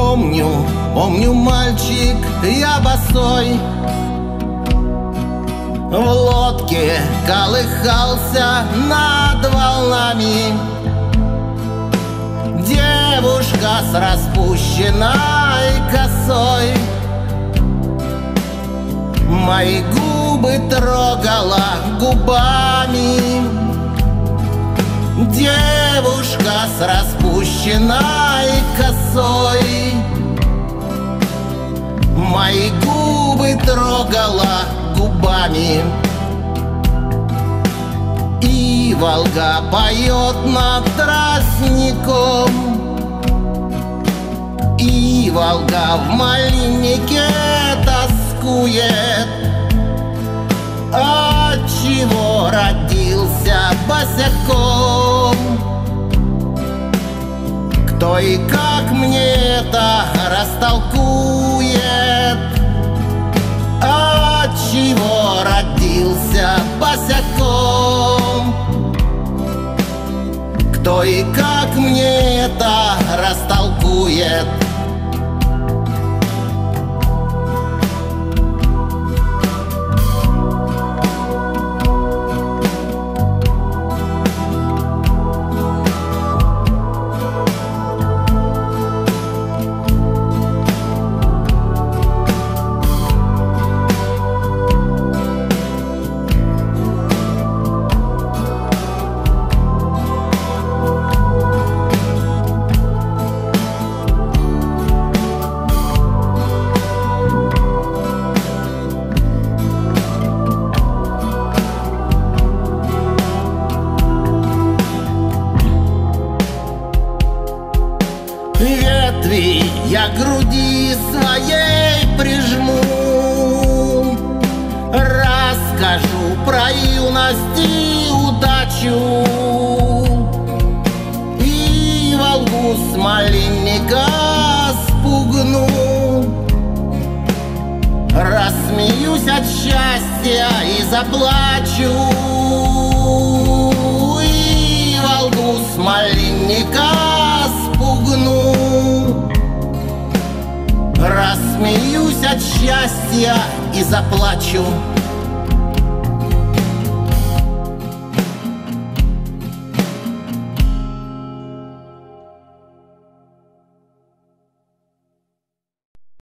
Помню, мальчик, я босой в лодке колыхался над волнами. Девушка с распущенной косой мои губы трогала губами. Девушка с распущенной косой мои губы трогала губами. И Волга поет над тростником, и Волга в малиннике тоскует. Отчего родился босяком? Кто и как мне это растолкует? Отчего родился босяком? Кто и как мне это растолкует? Ветви я к груди своей прижму, расскажу про юность и удачу, и Волгу с малинника спугну. Рассмеюсь от счастья и заплачу, и Волгу с малинника спугну. Рассмеюсь от счастья и заплачу.